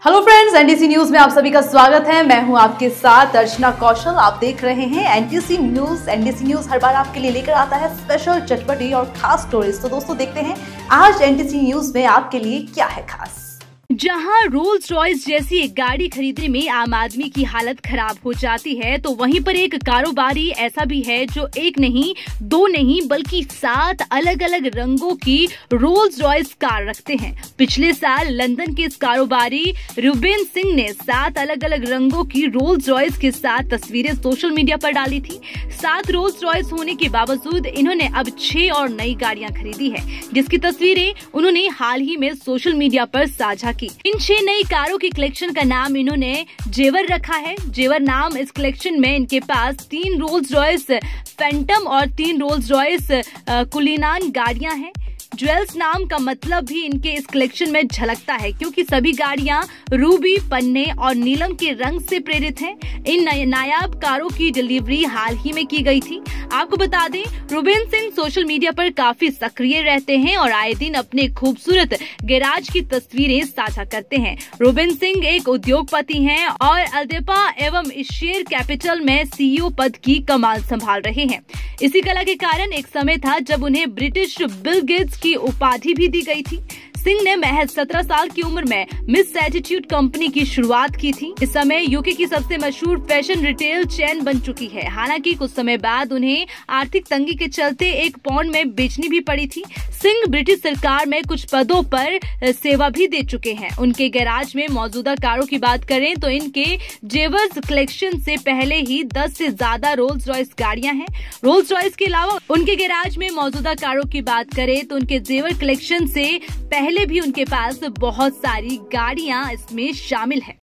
Hello friends, NTC news में आप सभी का स्वागत है। मैं हूं आपके साथ अर्चना कौशल। आप देख रहे हैं एनटीसी न्यूज। एनटीसी न्यूज हर बार आपके लिए लेकर आता है स्पेशल, चटपटी और खास स्टोरीज। तो दोस्तों देखते हैं आज एनटीसी न्यूज में आपके लिए क्या है खास। जहां रोल्स रॉयस जैसी एक गाड़ी खरीदने में आम आदमी की हालत खराब हो जाती है, तो वहीं पर एक कारोबारी ऐसा भी है जो एक नहीं, दो नहीं, बल्कि 7 अलग अलग रंगों की रोल्स रॉयस कार रखते हैं। पिछले साल लंदन के इस कारोबारी रुबेन सिंह ने 7 अलग अलग रंगों की रोल्स रॉयस के साथ तस्वीरें सोशल मीडिया पर डाली थी। 7 रोल्स रॉयस होने के बावजूद इन्होंने अब 6 और नई गाड़ियां खरीदी है, जिसकी तस्वीरें उन्होंने हाल ही में सोशल मीडिया पर साझा की। इन 6 नई कारों की कलेक्शन का नाम इन्होंने जेवर रखा है। जेवर नाम इस कलेक्शन में इनके पास 3 रोल्स रॉयस फैंटम और 3 रोल्स रॉयस कुलिनान गाड़ियां हैं। ज्वेल्स नाम का मतलब भी इनके इस कलेक्शन में झलकता है, क्योंकि सभी गाड़ियां रूबी, पन्ने और नीलम के रंग से प्रेरित हैं। इन नायाब कारों की डिलीवरी हाल ही में की गई थी। आपको बता दें, रुबेन सिंह सोशल मीडिया पर काफी सक्रिय रहते हैं और आए दिन अपने खूबसूरत गैराज की तस्वीरें साझा करते हैं। रुबेन सिंह एक उद्योगपति हैं और अल्देपा एवं शेयर कैपिटल में सीईओ पद की कमान संभाल रहे हैं। इसी कला के कारण एक समय था जब उन्हें ब्रिटिश बिल गेट्स की उपाधि भी दी गई थी। सिंह ने महज 17 साल की उम्र में मिस एटीट्यूड कंपनी की शुरुआत की थी। इस समय यूके की सबसे मशहूर फैशन रिटेल चेन बन चुकी है। हालांकि कुछ समय बाद उन्हें आर्थिक तंगी के चलते 1 पाउंड में बेचनी भी पड़ी थी। सिंह ब्रिटिश सरकार में कुछ पदों पर सेवा भी दे चुके हैं। उनके गैराज में मौजूदा कारों की बात करें तो इनके जेवर्स कलेक्शन से पहले ही 10 से ज्यादा रोल्स रॉयस गाड़ियां हैं। रोल्स रॉयस के अलावा उनके गैराज में मौजूदा कारों की बात करें तो उनके जेवर कलेक्शन से पहले भी उनके पास बहुत सारी गाड़ियां इसमें शामिल है।